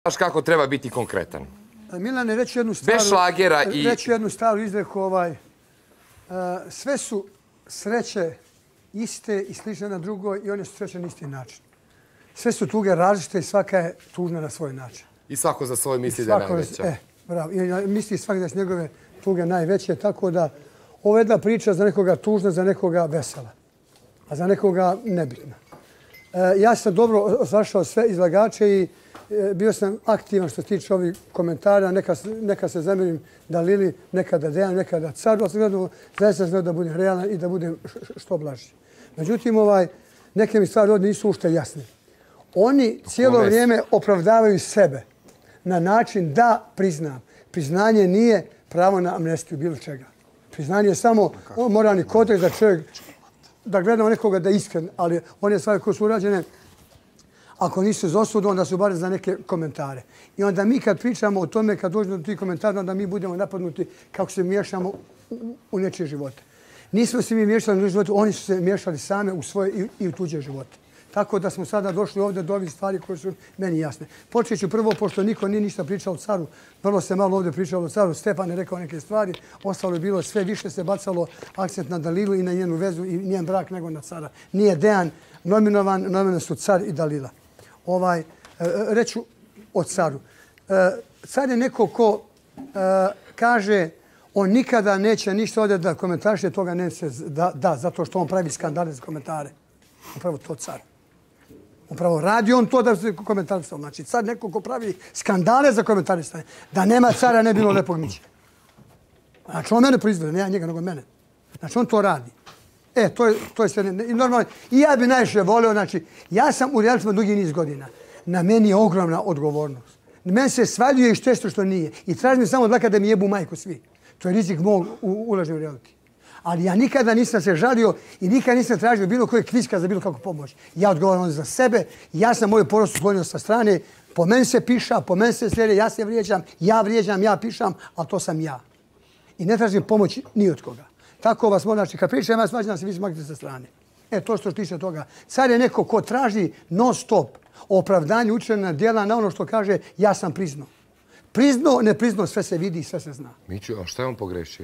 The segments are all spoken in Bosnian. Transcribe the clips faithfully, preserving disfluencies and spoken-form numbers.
Znaš kako treba biti konkretan. Milane, reći jednu staru... Bez šlagera i... Reći jednu staru izreku, ovaj... Sve su sreće iste i slične na drugoj i one su sreće na isti način. Sve su tuge različite i svaka je tužna na svoj način. I svako za svoje misli da je najveća. E, bravo. I misli svaki da su njegove tuge najveće, tako da ovo je jedna priča za nekoga tužna, za nekoga vesela, a za nekoga nebitna. Ja sam dobro osvašao sve izlagače i bio sam aktivan što se tiče ovih komentara. Neka se zamjerim Dalili, nekada Dejan, nekada Caru, ali zaista sam da budem realan i da budem što blaži. Međutim, neke mi stvari ovdje nisu ušte jasne. Oni cijelo vrijeme opravdavaju sebe na način da priznam. Priznanje nije pravo na amnestiju bilo čega. Priznanje je samo moralni kodeks da čovjek, da gledamo nekoga da je iskren, ali one stvari koje su urađene, ako nisu za osudu, onda su bar za neke komentare. I onda mi kad pričamo o tome, kad dođemo do tih komentara, onda mi budemo napadnuti kako se miješamo u nečije živote. Nismo se mi miješali u živote, oni su se miješali same u svoje i u tuđe živote. Tako da smo sada došli ovdje do ovih stvari koje su meni jasne. Počet ću prvo, pošto niko nije ništa pričao o Caru. Vrlo se malo ovdje pričalo o Caru. Stefan je rekao neke stvari. Ostalo je bilo sve više se bacalo akcent na Dalilu i na njenu vezu i njen brak nego na Cara. Nije Dejan nominovan, nominovan su Car i Dalila. Ovaj, reću o Caru. Car je neko ko kaže on nikada neće ništa ovdje da komentariše, toga neće da, zato što on pravi skandale za komentare. Upravo to Car. Upravo radi on to da se komentarisao. Znači, Car neko ko pravi skandale za komentarisanje. Da nema Cara ne bilo lepog mića. Znači, on mene proizvode, ne ja njega, nego mene. Znači, on to radi. E, to je, to je sve normalno. I ja bi najviše volio, znači, ja sam u realitima dugi niz godina. Na meni je ogromna odgovornost. Meni se svaljuje i što što nije. I tražim samo da kada mi jebu majku svi. To je rizik mog ulaženja u reality. Ali ja nikada nisam se žalio i nikada nisam tražio bilo koje kviska za bilo kakvu pomoć. Ja odgovaram za sebe, ja sam moju porodicu sklonio sa strane, po meni se piša, po meni se slijede, ja se vrijeđam, ja vrijeđam, ja pišam, ali to sam ja. I ne tražim pomoć ni od koga. Tako vas moram, znači kad pričam, ja svađam se vi smaknete sa strane. E, to što tiče toga. Car je neko ko traži non stop opravdanje učenja djela na ono što kaže ja sam priznao. Priznao, ne priznao, sve se vidi i sve se zna. Miću, a šta je on pogrešio?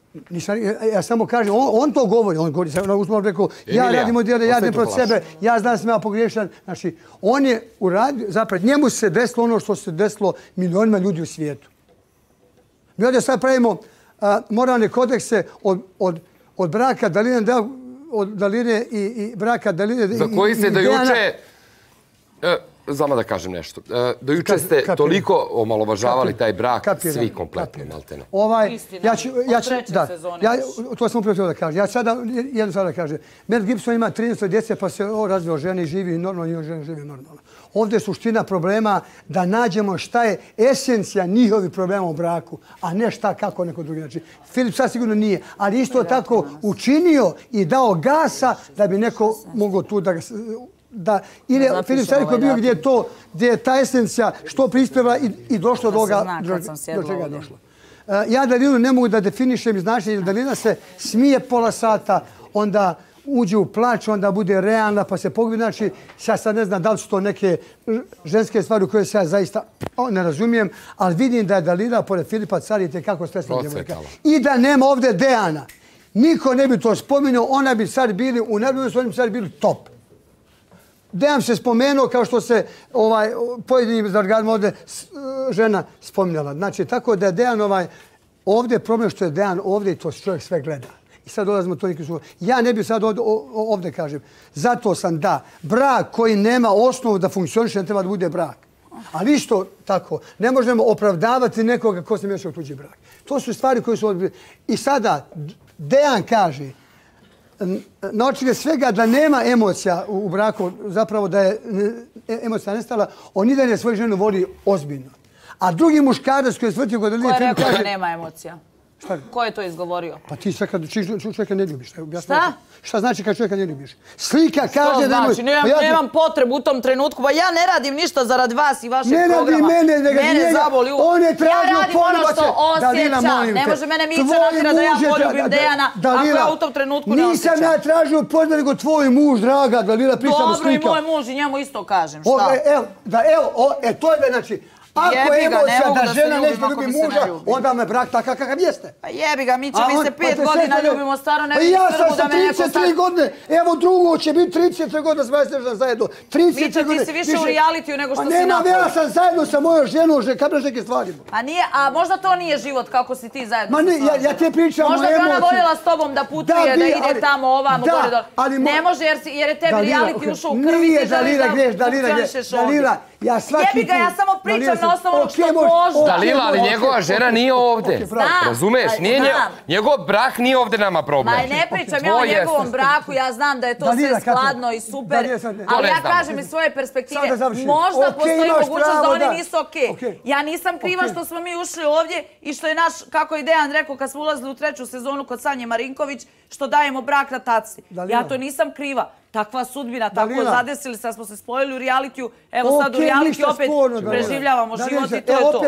Ja samo kažem, on to govori. On govori, on rekao, ja radim od djela, ja radim protiv sebe, ja znam da sam ja pogrešan. Znači, on je uradio, zapravo, njemu se desilo ono što se desilo milionima ljudi u svijetu. Mi ovdje sad pravimo moralne kodekse od braka Daline i braka Daline i Dejana. Za koji se do juče... Zama da kažem nešto. Do juče ste toliko omalovažavali taj brak, svi kompletno, maltene. Istina, od treće sezone. To sam upravo da kažem. Ja sada jedno sada da kažem. Mel Gibson ima trinaest djece pa se razvio žene i živi normalno i žene živi normalno. Ovdje je suština problema da nađemo šta je esencija njihovih problema u braku, a ne šta kako neko drugi. Znači, Filip sad sigurno nije, ali isto tako učinio i dao gasa da bi neko mogao tu da ga... Da, ili Filip Sariko bio gdje je to, gdje je ta esencija što prispjeva i došlo do ovoga do čega je došlo. Ja Dalilu ne mogu da definišem značenje, jer Dalila se smije pola sata, onda uđe u plać, onda bude realna, pa se pogleda. Znači, ja sad ne znam da li su to neke ženske stvari u koje se ja zaista ne razumijem, ali vidim da je Dalila pored Filipa Car i tekako stresna djevojka. I da nema ovdje Dejana. Niko ne bi to spominjao, ona bi sad bili, u nebulosti oni bi sad bili top. Dejan se spomenuo kao što se pojedinim zargadima ovdje žena spominjala. Znači, tako da je Dejan ovdje problem što je Dejan ovdje i to čovjek sve gleda. I sad dolazimo to neki su... Ja ne bih sad ovdje kažem. Zato sam da brak koji nema osnovu da funkcioniše ne treba da bude brak. Ali isto tako, ne možemo opravdavati nekoga ko se miješa u tuđi brak. To su stvari koje su ovdje... I sada Dejan kaže na očine svega da nema emocija u braku, zapravo da je emocija nestala, on i dalje svoju ženu voli ozbiljno. A drugi muškarac koji je svrtio kod Daline... Ko je rekao da nema emocija? Ko je to izgovorio? Pa ti sad kad čovjeka ne ljubiš. Šta? Šta znači kad čovjeka ne ljubiš? Slika kaže da... Što znači? Nemam potrebu u tom trenutku. Pa ja ne radim ništa zarad vas i vašeg programa. Ne radi mene, nego mene zaboli u... On je tražio ono što osjećam. Ne može mene Mića natira da ja poljubim Dejana, ako ja u tom trenutku ne osjećam. Nisam ja tražio poljubim, nego tvoj muž, draga, Dalila, pričamo slika. Dobro, i moj muž i njemu isto kažem. Šta? Evo, to je da, znači, Ako je emocija da žena nešto ljubi muža, onda me brak takav kakav jeste. Pa jebi ga, mi će mi se pet godina ljubimo, staro ne vidim prvu da me neko sad... Ja sam sa trideset tri godine, evo drugo će biti trideset tri godine da zajedno. Mića, ti si više u realitiju nego što si napolje. Pa nema, ja sam zajedno sa mojom ženom, kad braš neke stvari. A nije, a možda to nije život kako si ti zajedno. Ma ne, ja te pričam o emociji. Možda bi ona voljela s tobom da putuje, da ide tamo, ovamo, gore, dole. Ne može jer je tebi reality ušao u krvi. Nije, Dalila, greš, Dalila, Dalila. Ja svaki jebi ga, ja samo pričam na osnovu onog što možda. Dalila, ali njegova žena nije ovdje. Razumeš? Njegov brak nije ovdje nama problem. Ma ne pričam ja o njegovom braku, ja znam da je to sve skladno i super. Ali ja kažem iz svoje perspektive, možda postoji mogućnost da oni nisu okej. Ja nisam kriva što smo mi ušli ovdje i što je naš, kako je Dejan rekao kad smo ulazili u treću sezonu kod Sanje Marinković, što dajemo brak na taci. Ja to nisam kriva. Takva sudbina, tako zadesili se, da smo se spojili u realitiju. Evo sad u realitiju opet preživljavamo život i to je to.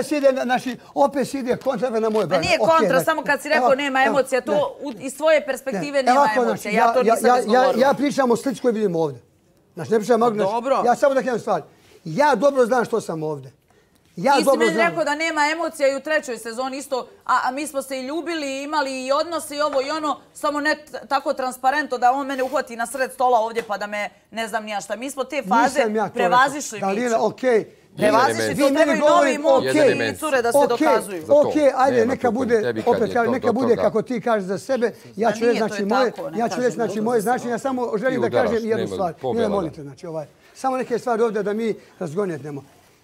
Opet si ide kontra na moj brak. Nije kontra, samo kad si rekao nema emocija, to iz svoje perspektive nema emocija. Ja to nisam izgovorila. Ja pričam o slici koju vidim ovdje. Znači, ne pričam Magnaš. Ja samo da kažem stvari. Ja dobro znam što sam ovdje. Ti si meni rekao da nema emocija i u trećoj sezoni isto, a mi smo se i ljubili, imali i odnose i ovo i ono, samo ne tako transparentno da on mene uhvati na sred stola ovdje pa da me ne znam nija šta. Mi smo te faze prevazišli Miću. Prevazišli, to trebaju novi momci i cure da se dokazuju. Ok, ajde, neka bude, opet kažem, neka bude kako ti kažeš za sebe. Ja ću reći, znači, moje, ja ću reći, znači, moje značenje. Ja samo želim da kažem jednu stvar. Ne molite, znači, ovaj. Samo neke stvari ovdje da mi razgonjetnemo.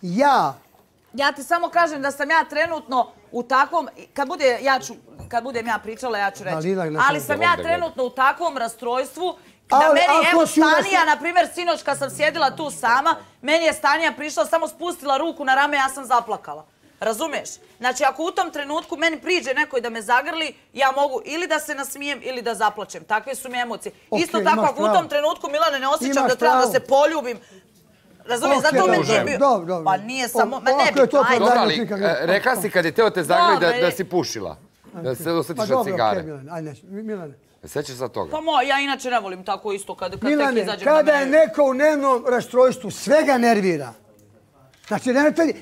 Ja Ja ti samo kažem da sam ja trenutno u takvom, kad bude, ja ću, kad budem ja pričala, ja ću reći, ali sam ja trenutno u takvom rastrojstvu da meni, evo Stanija, na primjer, sinoć kad sam sjedila tu sama, meni je Stanija prišla, samo spustila ruku na rame, ja sam zaplakala. Razumeš? Znači, ako u tom trenutku meni priđe neko da me zagrli, ja mogu ili da se nasmijem ili da zaplačem. Takve su mi emocije. Isto tako, ako u tom trenutku, Milane, ne osjećam da trebam da se poljubim, razumiješ, zato me nije bio... Dobro, dobro. Pa nije samo... Ma ne bi, ajde. Dobro, ali rekla si kad je teo te zagrli da si pušila. Da se osjetiš od cigare. Pa dobro, okej, Milane, ajde, Milane. Sećaš za toga? Pa moj, ja inače ne volim tako isto kad tek izađem na mene. Milane, kada je neko u dnevnom rastrojstvu, sve ga nervira. Znači, nervira...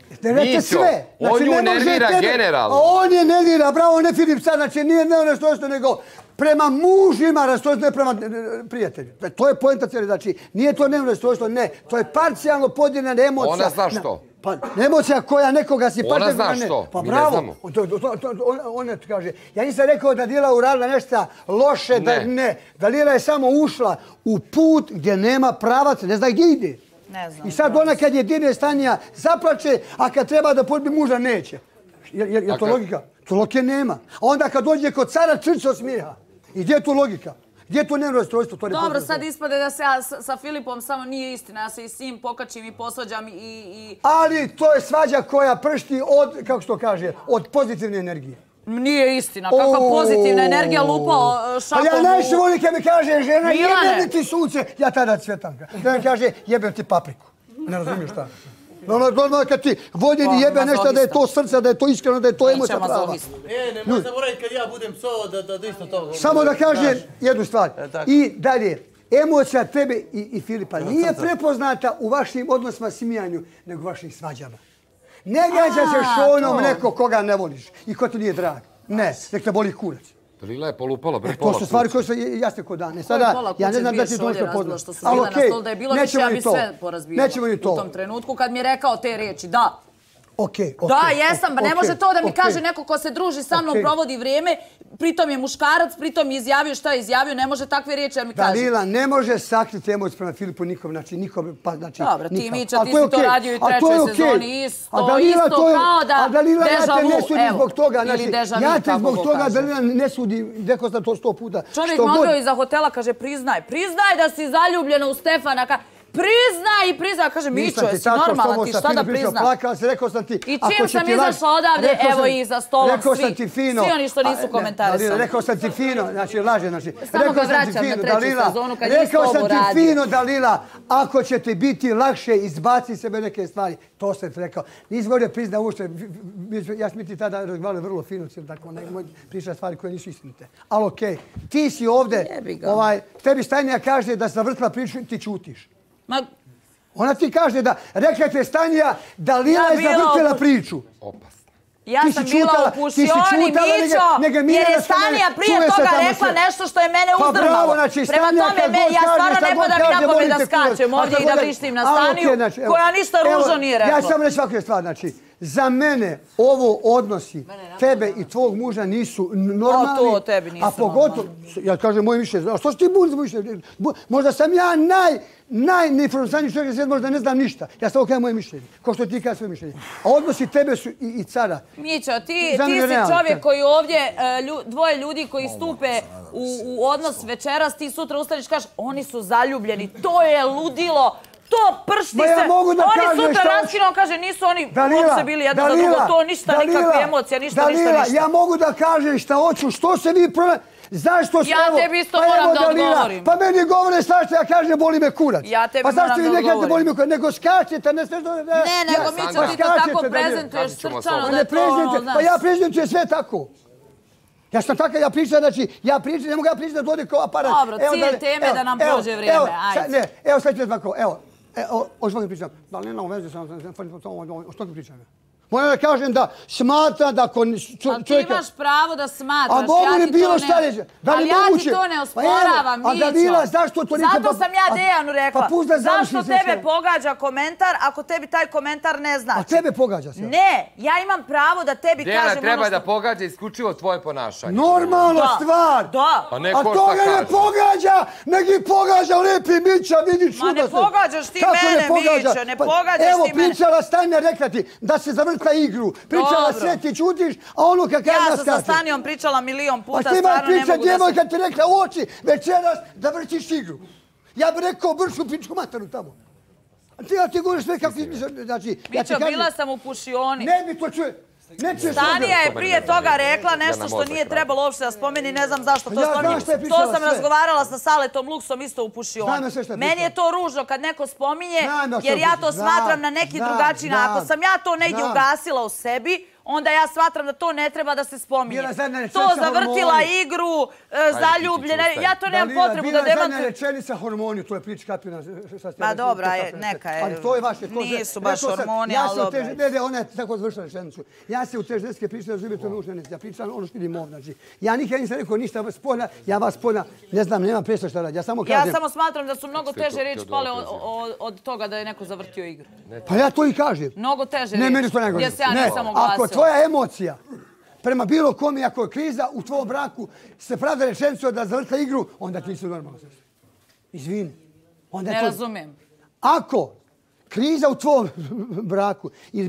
Mićo, on ju nervira generalno. On je nervira, bravo, ne Filip sad, znači nije dnevno rastrojstvo, nego prema mužima rastrojstvo, ne prema prijatelju. To je poenta cijeli, znači nije to dnevno rastrojstvo, ne. To je parcijalno podijeljena emocija. Ona zna što? Pa emocija koja nekoga si parcijalno... Ona zna što, pa bravo, ona ti kaže. Ja nisam rekao da Dalila uradila nešto loše, da ne. Dalila je samo ušla u put gdje nema pravaca, ne zna gdje ide. I sad ona kad je dirne Stanija zaplače, a kad treba da poljubi muža neće. Je to logika? To logike nema. A onda kad dođe kod cara črč od smijeha. I gdje je tu logika? Gdje je tu nevrostrojstvo? Dobro, sad ispade da se ja sa Filipom samo nije istina. Ja se i s njim pokačim i posvađam i... Ali to je svađa koja pršti od, kako se to kaže, od pozitivne energije. Nije istina. Kakva pozitivna energija lupao šakom u... Ja najviše volim kad mi kaže žena jebem ti sunce. Ja tada cvjetam. Da mi kaže jebem ti papriku. Ne razumijem šta. Normalno kad ti voljeni jebe nešto da je to srce, da je to iskreno, da je to emocija prava. E, nemoj zaboraviti kad ja budem pso da isto to... Samo da kažem jednu stvar. I dalje, emocija tebe i Filipa nije prepoznata u vašim odnosima smijanju, nego u vašim svađama. Ne gađa se šonom neko koga ne voliš i ko ti nije drag. Ne, nek te boli kurac. Dalila je polupala, bre pola. To su stvari koje su jasne kod dane. Sada, ja ne znam da ti to što poznaš. Ali okej, nećemo ni to. Nećemo ni to. U tom trenutku kad mi je rekao te riječi, da. Okej, okej. Da, jesam, ba ne može to da mi kaže neko ko se druži sa mnom, provodi vrijeme, pritom je muškarac, pritom je izjavio šta je izjavio, ne može takve riječi da mi kaže. Dalila, ne može sakriti emociju prema Filipu nikom, znači nikom, pa znači... Dobro, ti Mića, ti si to radio i u trećoj sezoni, isto, isto kao da deja vu, evo, ili deja vu, ja te zbog toga, Dalila, ne sudim, rekao sam to sto puta. Čovjek me odveo iza hotela, kaže, priznaj, priznaj da si zaljubljena u Stefana, priznaj i priznaj, kaže Mićo, jesi normalan, ti šta da priznam? I čim sam izašla odavde, evo i za stolom svi, svi oni što nisu komentarisali. Rekao sam ti fino, znači laže, znači. Samo ga vraćam na treću sezonu kad isto ovo radio. Rekao sam ti fino, Dalila, ako će ti biti lakše izbaci sebe neke stvari, to sam ti rekao. Nisi govorio priznaj ušte, ja sam ti tada razgovarali vrlo fino, tako nemoj pričati stvari koje nisu istinite. Ali okej, ti si ovde, tebi Stanija kaže da sam vrtila priču, ti čutiš. Ma, Ona ti kaže da, rekla te Stanija, da Lila je zavrtila priču. Opasno. Ja sam bila u pušioni, Mićo, jer je Stanija prije toga rekla nešto što je mene uzdrmalo. Prema tome, ja stvarno ne podam mi na pamet da skačem ovdje i da vrištim na Staniju, koja ništa ružno nije rekla. Ja sam reći svakoj stvar, znači, za mene ovo odnosi tebe i tvog muža nisu normalni, a pogotovo, ja kažem moje mišljenje, a što si ti budi za moje mišljenje? Možda sam ja naj, najneinformativaniji čovjek na svijetu, možda ne znam ništa. Ja sam okaj moje mišljenje, kao što ti kada svoje mišljenje. A odnosi tebe su i cara. Mićo, ti si čovjek koji ovdje, dvoje ljudi koji stupe u odnos večeras, ti sutra ustaniš i kažeš, oni su zaljubljeni, to je ludilo. To pršti se, oni sutra raskinom kaže nisu oni uopće bili jedno za drugo, to ništa, nikakve emocije, ništa, ništa, ništa. Ja mogu da kažem šta hoću, što se vi prve... Zašto se evo... Ja tebi isto moram da odgovorim. Pa meni govore svašta, ja kažem boli me kurac. Ja tebi moram da odgovorim. Pa zašto vi nekada boli me kurac, nego skačete, ne sve što... Ne, nego Mićo, ti to tako prezentuješ srčano da je to ono... Pa ja prezentujem sve tako. Ja sam tako, ja pričam, znači, ja pričam, ne mogu ja pričati da dođe kao aparat. Dobro, cilj teme je da nam prođe vrijeme, ajde. Ne, evo sad ću reći ovako, evo. E, o što ti pričam? Da li nema veze sam, o što ti pričam? Moram da kažem da smatram da ako čovjeka... Ali ti imaš pravo da smatraš, ja ti to ne... Ali ja ti to ne osporavam, Mićo. Zato sam ja Dejanu rekla, zašto tebe pogađa komentar ako tebi taj komentar ne znači? A tebe pogađa se? Ne, ja imam pravo da tebi kažem ono što... Dejana treba da pogađa isključivo tvoje ponašanje. Normalna stvar! Da. A toga ne pogađa, nek i pogađa lepi Mića, vidi čuda se. Ma ne pogađaš ti mene, Mićo, ne pogađaš ti mene. Evo, pričala Stanja, rekla ti da se zavrti igru. Pričala sve, ti čutiš, a ono kad kada ja sam sa Stanijom pričala milion puta, stvarno ne mogu da se... A ti imaš priča djevojka ti rekla u oči večeras da vrtiš igru. Ja bih rekao bršu pičku mataru tamo. A ti, ja ti govoriš sve kako... Znači, Mićo, bila sam u pušioni. Ne mi to čuje. Stanija je prije toga rekla nešto što nije trebalo uopšte da spomeni, ne znam zašto to spominje. To sam razgovarala sa Saletom Luksom isto u pušioni. Meni je to ružno kad neko spominje, jer ja to smatram na neki drugačiji način. Ako sam ja to negdje ugasila u sebi, onda ja smatram da to ne treba da se spominje. To zavrtila igru, zaljubljena, ja to nemam potrebu da demantujem. Bila zadnja rečenica hormoni, to je priča kapina. Ma dobra, neka je, nisu baš hormoni, ali dobra. Ne, ne, ona je tako završila rečenicu. Ja se u te ženske priče razumije, to nužno ne, ja pričam ono što vidim ovdje. Znači, ja nikad nisam rekao ništa spolja, ja vas spolja, ne znam, nema predstav šta radi. Ja samo kažem... Ja samo smatram da su mnogo teže riječi pale od toga da je neko zavrtio igru. Pa ja to i kažem. Mnogo teže riječi, gdje se ja nisam oglasila. Ako tvoja emocija prema bilo kom, ako je kriza u tvojom braku, se pravda rečenicu da zavrtila igru, onda ti nisi normalno. Izvini. Ne razumijem. Ako kriza u tvojom braku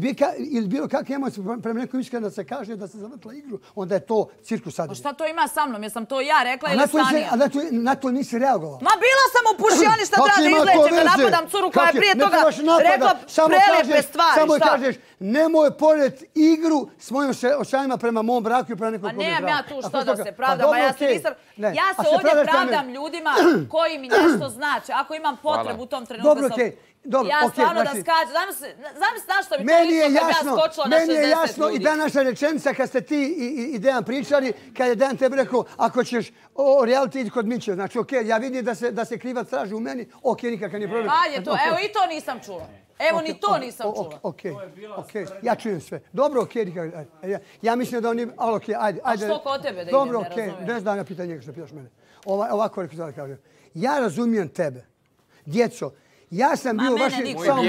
ili bilo kakve emocije prema nekom iskreno da se kaže da se zavrtila igru, onda je to cirkus sadnje. Pa šta to ima sa mnom? Jesam to ja rekla ili Stanija? A na to nisi reagovala. Ma bila sam u pušioni, šta treba da izlećem da napadam curu koja je prije toga rekla prelijepe stvari. Samo kažeš, nemoj pored igru s mojim očajima prema mom braku i prema nekom drugom braku. Ma nemam ja tu što da se pravdam, ja se nisam... Ja se ovdje pravdam ljudima koji mi nešto znači. Ako imam potrebu u tom trenutku sam... Ja stvarno da skačem. Znam se na što bi to lično kad ja skočila na šezdeset ljudi. Meni je jasno i današnja rečenica kad ste ti i Dejan pričali, kad je Dejan tebi rekao ako ćeš o reality idi kod Miće. Znači okej, ja vidim da se krivac traži u meni, okej, nikakav nije problem. Kad je to? Evo i to nisam čula. Evo ni to nisam čula. Okej, okej, ja čujem sve. Dobro, okej, nikakav. Ja mislim da oni... Ali okej, ajde. A što kod tebe da idem, ne razumijem? Dobro, okej, ne znam ja pitan njega što pitaš mene. Ovako rekao da kažem. Ja razumijem tebe. Djeco, ja sam bio u vašim...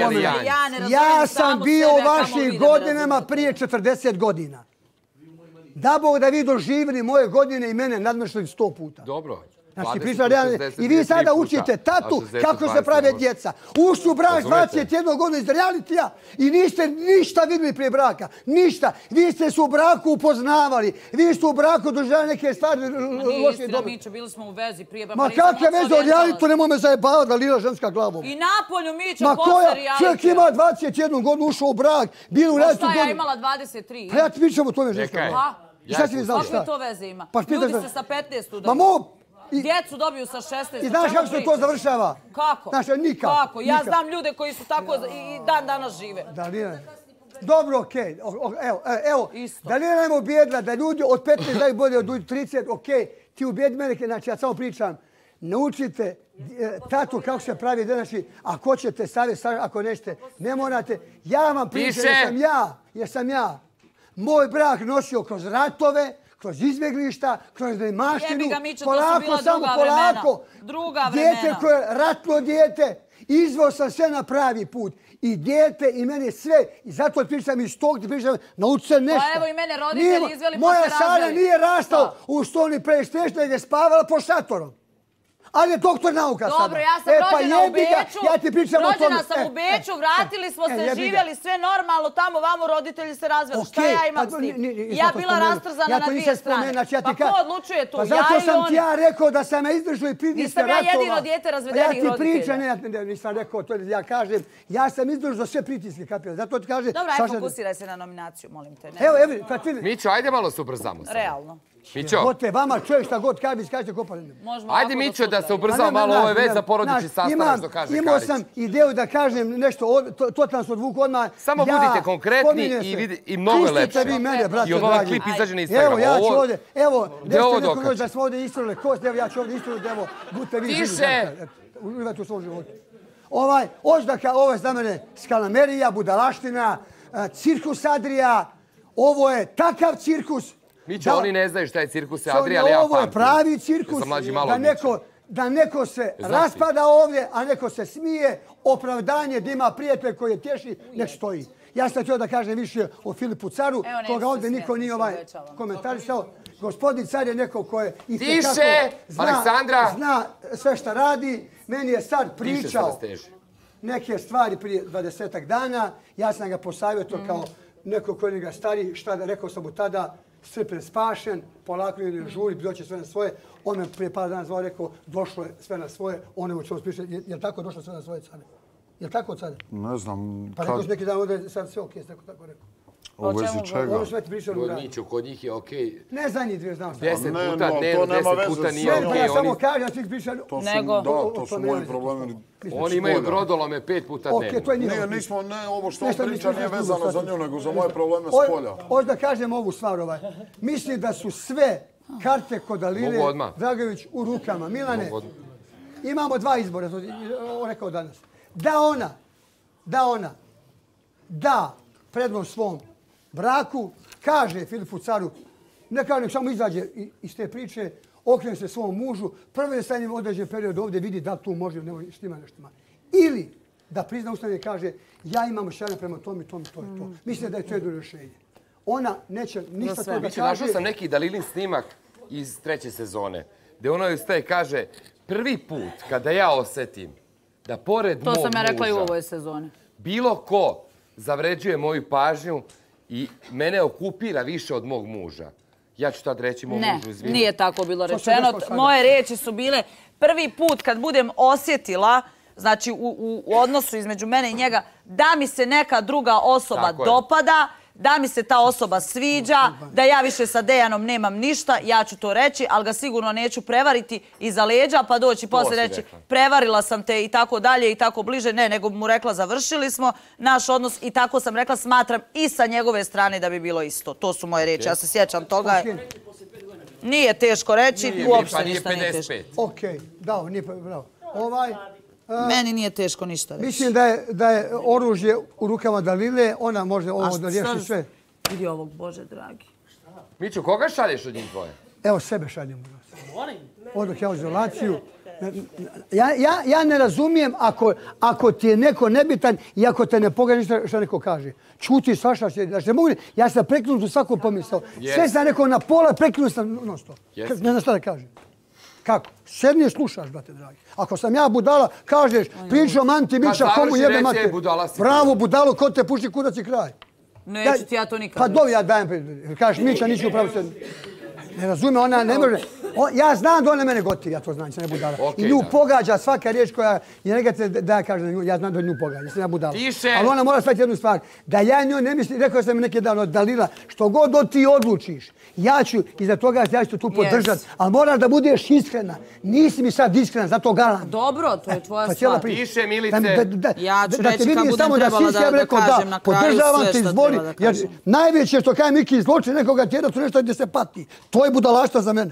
Ja sam bio u vašim godinama prije četrdeset godina. Da Bog da vi doživili moje godine i mene nadmršili sto puta. Dobro. I vi sada učite tatu kako se prave djeca. Ušli u brak dvadeset jednu godinu iz realitija i niste ništa vidjeli prije braka. Ništa. Vi ste se u braku upoznavali. Vi ste u braku doživljali neke stvari loše i dobre. Mićo, bili smo u vezi prije braka. Ma kakve veze o realitu, nemoj me zajebavati da lila ženska glavom. I napolju, Mićo, posle realitija. Čovjek ima dvadeset jednu godinu, ušao u brak, bili u realitu. Šta ja imala dvadeset tri? Pa ja ti pričam o tome ženska glava. Šta ti mi znao šta? Kakve to veze ima? Ljudi se sa petnaest udaju. Djecu dobiju sa šesnaest. I znaš kako se to završava? Kako? Znaš, nikak. Kako? Ja znam ljude koji su tako i dan danas žive. Da li ne? Dobro, okej. Evo, evo. Da li ne ubijedila da ljudi od petnaest daju bolje od trideset, okej. Ti ubijedi mene, znači ja samo pričam. naučite tatu kako se pravi današnji, ako ćete savjet, ako nećete, ne morate. Ja vam pričam jer sam ja, jer sam ja moj brak nosio kroz ratove, kroz izbjeglišta, kroz nemaštinu, polako, samo polako. Druga vremena. Dijete koje je ratno dijete, izveo sam sve na pravi put. I dijete i mene sve. I zato pričam iz tog gdje pričam, nauči se nešto. Pa evo i mene roditelji izveli moja Sara nije rastao u stolni prestešta jer je spavala po šatorom. Ali je doktor nauka sada. Dobro, ja sam rođena u Beču. Ja ti pričam o tome. Rođena sam u Beču, vratili smo se, živjeli sve normalno, tamo vamo roditelji se razveli. Šta ja imam s tim? Ja bila rastrzana na dvije strane. Pa ko odlučuje tu? Zato sam ti ja rekao da sam ja izdržao i pritiske ratova. Nisam ja jedino dijete razvedenih roditelja. Ja ti pričam, ne, nisam rekao to, ja kažem, ja sam izdržao sve pritiske, kapira. Zato ti kažem... Dobro, aj fokusiraj se na nominaciju, molim te. Evo, evo, pa ti... Mićo, ajde malo se ubrzamo. Realno. Mićo. Gote, vama čovjek šta god kaže, kažete kopa. Ajde Mićo da se ubrzamo malo, ovo je već za porodični sastanak što kaže Karić. Imao sam ideju da kažem nešto, to nas odvuku odmah. Samo budite konkretni i mnogo je lepše. Pustite vi mene, brate dragi. I od ovaj klip izađe na Instagram. Evo, ja ću ovdje, evo, nešto neko noć da smo ovdje istorili kost, evo ja ću ovdje istorili, evo, budite vi. Tiše! Uživajte u svom životu. Ovaj, oždaka, ovo je za mene skalamerija, budalaština, cirkus Adrija, ovo je takav cirkus. Mićo, oni ne znaju šta je cirkus Adrija, ali ja pamtim. Ovo je pravi cirkus, da neko se raspada ovdje, a neko se smije, opravdanje da ima prijatelj koji je tješi, nek stoji. Ja sam htio da kažem više o Filipu Caru, koga ovdje niko nije ovaj komentarisao. Gospodin Car je neko ko je zna sve šta radi. Meni je sad pričao neke stvari prije dvadesetak dana. Ja sam ga posavjetio kao neko koji je njega stari, šta da rekao sam mu tada, Srpen spašen, polako ne žuri, doće sve na svoje. On me prije par dana zvao rekao, došlo je sve na svoje, on ne moće spiše. Je li tako došlo sve na svoje Care? Je li tako Care? Ne znam. Pa rekao si neki dan ovdje sad sve okej, tako tako rekao. U vezi čega? Ovo sve ti pričali u gradu. Miću, kod njih je okej. Ne za njih dvije znam. Deset puta dnevno, deset puta nije okej. Ja samo kažem, ja ti ih pričali. Nego. Da, to su moji problemi. Oni imaju brodolome pet puta dnevno. Okej, to je njihov. Nije, nismo, ne, ovo što on priča nije vezano za nju, nego za moje probleme s polja. Hoću da kažem ovu stvar ovaj. Mislim da su sve karte kod Aline Dragović u rukama. Milane, imamo dva izbora, on rekao danas. Da ona, da ona, da prednost svom braku, kaže Filipu Caru, ne kaže, samo izađe iz te priče, okrene se svom mužu, prvo je sa njim određen period ovdje, vidi da tu može, ne štima, ne štima. Ili da prizna ustavno i kaže, ja imam šarne prema tom i tom i to i to. Mislim da je to jedno rješenje. Ona neće ništa toga kaže. Našao sam neki Dalilin snimak iz treće sezone, gdje ona joj staje kaže, prvi put kada ja osjetim da pored mog muža... To sam ja rekla i u ovoj sezoni. Bilo ko zavređuje moju pažnju i mene okupira više od mog muža. Ja ću tad reći mom mužu izvini. Ne, nije tako bilo rečeno. Moje riječi su bile prvi put kad budem osjetila, znači u odnosu između mene i njega, da mi se neka druga osoba dopada, da mi se ta osoba sviđa, da ja više sa Dejanom nemam ništa, ja ću to reći, ali ga sigurno neću prevariti iza leđa, pa doći poslije reći prevarila sam te i tako dalje i tako bliže. Ne, nego mu rekla završili smo naš odnos i tako sam rekla smatram i sa njegove strane da bi bilo isto. To su moje riječi, ja se sjećam toga. Nije teško reći, uopšte ništa nije teško. Okej, da, nije bravo. Ovaj... Meni nije teško ništa reći. Mislim da je oružje u rukama Dalile, ona može ovo da riješi sve. Vidi ovog, Bože dragi. Miću, koga šalješ od njih dvoje? Evo sebe šaljem. Odok ja u izolaciju. Ja ne razumijem ako ti je neko nebitan i ako te ne pogađa što neko kaže. Čuti, svašta će. Ja sam preknut u svakom pomisao. Sve sam rekao na pola, preknut sam non stop. Ne znam šta da kažem. Kako? Sednije slušaš, brate dragi. Ako sam ja budala, kažeš, pričam anti Mića, komu jebe mate. Bravo, budalo, ko te puši, kuda si kraj. Neću ti ja to nikad. Pa dobro, ja dajem, kažeš Mića, niću upravo se... Ne razume, ona ne može... Ja znam da ona mene gotivi, ja to znam, se ne budala. I nju pogađa svaka riječ koja je negativna, da ja kažem, ja znam da nju pogađa, sam ja budala. Ali ona mora shvatiti jednu stvar, da ja nju ne mislim, rekao sam mi neki dan od Dalila, što god od ti odlučiš, ja ću iza toga, ja ću tu podržati, ali moraš da budeš iskrena. Nisi mi sad iskrena, zato galam. Dobro, to je tvoja stvar. Piše, Milice. Ja ću reći kad budem trebala da kažem na kraju sve što treba da kažem. Najveće što kaj Miki zloči nekoga tjera, to nešto gdje se pati. To je budalašta za mene.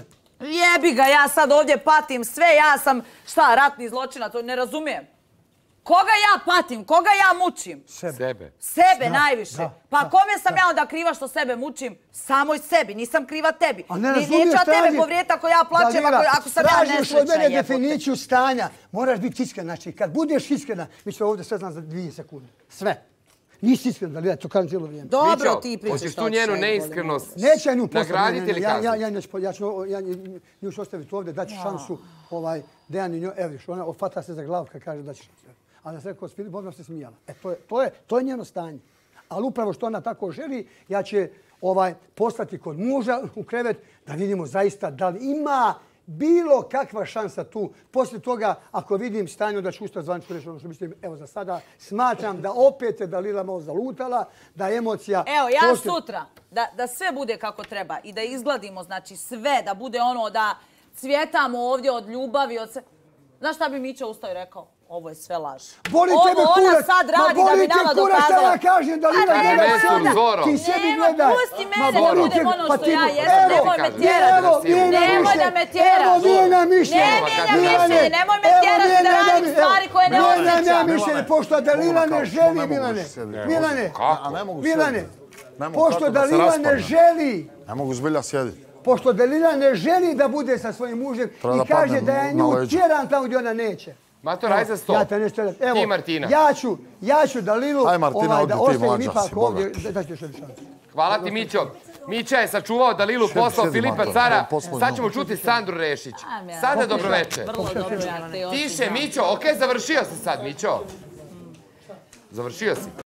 Jebi ga, ja sad ovdje patim sve, ja sam, šta, ratni zločina, to ne razumijem. Koga ja patim, koga ja mučim? Sebe. Sebe najviše. Pa kome sam ja onda kriva što sebe mučim? Samoj sebi, nisam kriva tebi. Neću ja tebe povrijeti ako ja plaćem, ako sam ja nesrećna. Tražiš od mene definiciju stanja, moraš biti iskrena. Znači, kad budeš iskrena, mi ćemo ovdje sve znam za dvije sekunde. Sve. Nisi iskrena, da to kažem cijelo vrijeme. Dobro, ti pričaš. Hoćeš tu njenu neiskrenost nagraditi ili kazniti? Ja ću nju ću ostaviti ovdje, daći šansu Dejan i njoj. Evo viš, ona ofata se za glavu kad kaže da će šansu. A da se rekao, odmah se smijala. E, to je njeno stanje. Ali upravo što ona tako želi, ja će poslati kod muža u krevet da vidimo zaista da li ima bilo kakva šansa tu. Poslije toga, ako vidim stanje, da ću ustati zvanično reći ono što mislim, evo za sada, smatram da opet je Dalila malo zalutala, da emocija... Evo, ja sutra, da sve bude kako treba i da izgladimo, znači sve, da bude ono da cvjetamo ovdje od ljubavi, od sve... Znaš šta bi Mića ustao i rekao? Ovo je sve laž. Boli tebe kurac! Ovo ona sad radi da bi nama dokazala. Ma kažem da Lila gleda sve. Ti sebi gledaj. Pusti mene da budem ono što ja jesam. Nemoj me tjerati. Nemoj da me tjeraš. Evo mijena mišljenje. Ne mijenjam mišljenje. Nemoj me tjerati da radim stvari koje ne osjećam. Mijenjam mišljenje, pošto da Lila ne želi, Milane. Milane. Milane. Pošto da Lila ne želi. Ne mogu zbilja sjediti. Pošto Dalila ne želi da bude sa svojim mužem i kaže da je nju tjeran tamo gdje ona neće. Mato, raj za sto. Ja te nešto reći. Evo, ti Martina. Ja ću Dalilu da ostavim ipak ovdje. Da ću još jednu šansu. Hvala ti, Mićo. Mića je sačuvao Dalilu, poslao Filipa Cara. Sad ćemo čuti Sandru Rešić. Sada dobroveče. Tiše, Mićo. Okej, završio si sad, Mićo. Završio si.